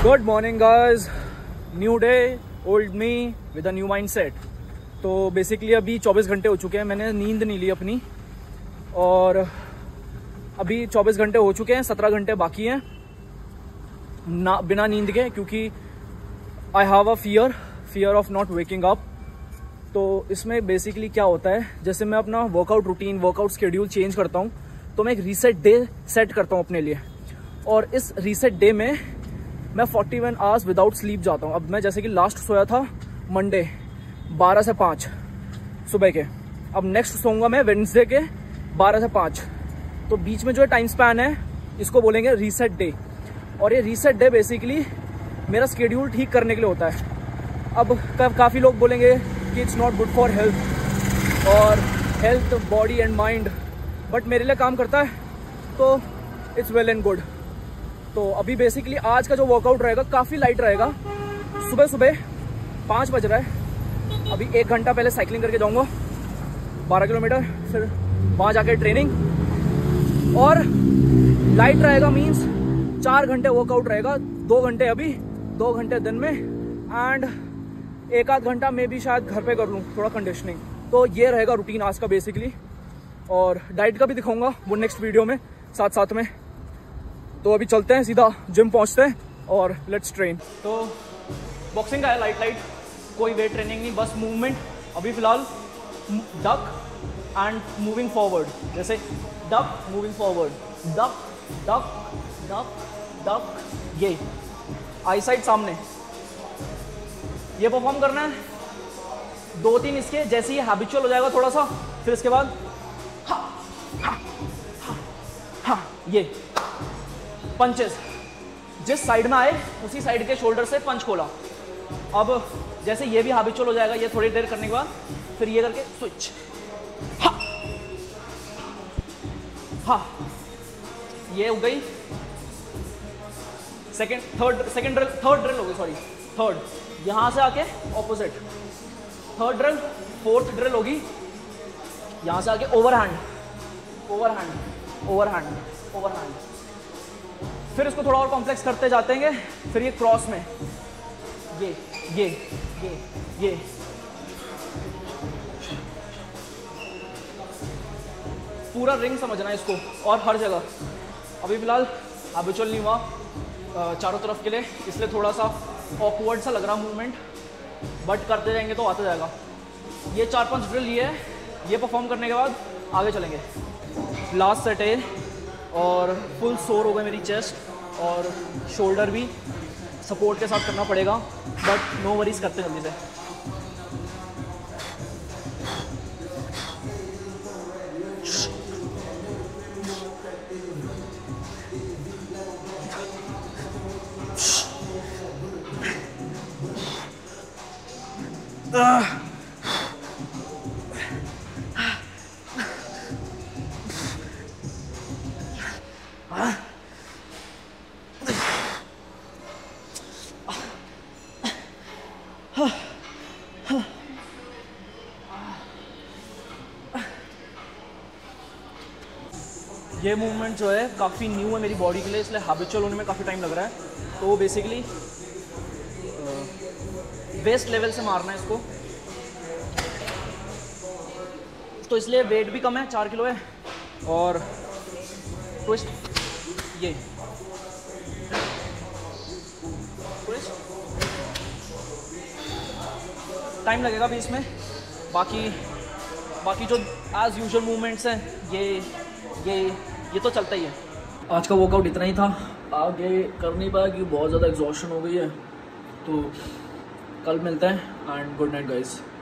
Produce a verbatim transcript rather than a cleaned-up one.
Good morning guys, new day old me with a new mindset. तो basically अभी चौबीस घंटे हो चुके हैं, मैंने नींद नहीं ली अपनी, और अभी चौबीस घंटे हो चुके हैं, सत्रह घंटे बाकी हैं ना बिना नींद के, क्योंकि I have a fear fear of not waking up. तो इसमें बेसिकली क्या होता है, जैसे मैं अपना workout routine workout schedule change करता हूँ तो मैं एक रीसेट डे सेट करता हूँ अपने लिए, और इस रीसेट डे में मैं इकतालीस आवर्स विदाउट स्लीप जाता हूँ। अब मैं जैसे कि लास्ट सोया था मंडे बारह से पाँच सुबह के, अब नेक्स्ट सोऊंगा मैं वेडनेसडे के बारह से पाँच। तो बीच में जो टाइम स्पैन है इसको बोलेंगे रीसेट डे, और ये रीसेट डे बेसिकली मेरा स्केड्यूल ठीक करने के लिए होता है। अब का, काफ़ी लोग बोलेंगे कि it's not good for health और health body and mind, but मेरे लिए काम करता है तो इट्स वेल एंड गुड। तो अभी बेसिकली आज का जो वर्कआउट रहेगा काफ़ी लाइट रहेगा। सुबह सुबह पाँच बज रहा है, अभी एक घंटा पहले साइकिलिंग करके जाऊंगा बारह किलोमीटर, फिर वहाँ जाके ट्रेनिंग, और लाइट रहेगा मीन्स चार घंटे वर्कआउट रहेगा, दो घंटे अभी, दो घंटे दिन में, एंड एक आध घंटा में भी शायद घर पे कर लूँ थोड़ा कंडीशनिंग। तो ये रहेगा रूटीन आज का बेसिकली, और डाइट का भी दिखाऊंगा वो नेक्स्ट वीडियो में साथ साथ में। तो अभी चलते हैं, सीधा जिम पहुंचते हैं और लेट्स ट्रेन। तो बॉक्सिंग का है लाइट लाइट, कोई वेट ट्रेनिंग नहीं, बस मूवमेंट। अभी फिलहाल डक एंड मूविंग फॉरवर्ड, जैसे duck moving forward, duck duck duck duck, ये आई साइड सामने, ये परफॉर्म करना है। दो तीन इसके जैसे ही हैबिचुअल हो जाएगा थोड़ा सा, फिर इसके बाद हा, हा, हा, हा, ये पंचेस जिस साइड में आए उसी साइड के शोल्डर से पंच खोला। अब जैसे ये भी हैबिचुअल हो जाएगा, ये थोड़ी देर करने के बाद फिर ये करके स्विच, हा हा, ये हो गई second third second drill, third drill हो गई, सॉरी थर्ड। यहां से आके opposite third drill, fourth drill होगी यहां से आके ओवरहैंड ओवरहैंड ओवरहैंड ओवरहैंड। फिर इसको थोड़ा और कॉम्प्लेक्स करते जाते हैं, फिर ये क्रॉस में ये ये ये ये पूरा रिंग समझना है इसको, और हर जगह। अभी फिलहाल हैबिचुअल नहीं हुआ चारों तरफ के लिए, इसलिए थोड़ा सा ऑकवर्ड सा लग रहा मूवमेंट, बट करते जाएंगे तो आता जाएगा। ये चार पांच ड्रिल ये है, ये परफॉर्म करने के बाद आगे चलेंगे। लास्ट सेट है, और फुल सोर हो गई मेरी चेस्ट और शोल्डर भी, सपोर्ट के साथ करना पड़ेगा, बट नो वरीज, करते जल्दी से। uh. ये मूवमेंट जो है काफ़ी न्यू है मेरी बॉडी के लिए, इसलिए हैबिचुअल होने में काफ़ी टाइम लग रहा है। तो बेसिकली वेस्ट लेवल से मारना है इसको, तो इसलिए वेट भी कम है, चार किलो है, और ट्विस्ट ये ट्विस्ट टाइम लगेगा भी इसमें। बाकी बाकी जो एज यूजुअल मूवमेंट्स हैं ये ये ये तो चलता ही है। आज का वर्कआउट इतना ही था, आगे कर नहीं पाया क्योंकि बहुत ज़्यादा एग्जॉस्शन हो गई है। तो कल मिलते हैं, एंड गुड नाइट गाइस।